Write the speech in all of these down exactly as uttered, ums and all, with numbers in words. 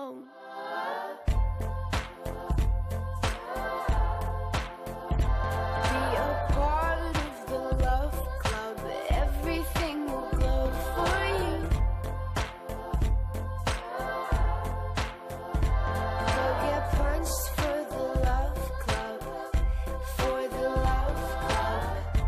home. Be a part of the love club. Everything will glow for you. Go get punched for the love club. For the love club.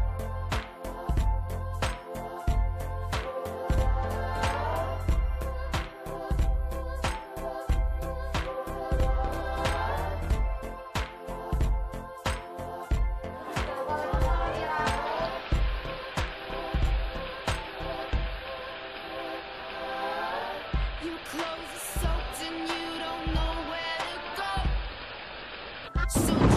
Your clothes are soaked and you don't know where to go. So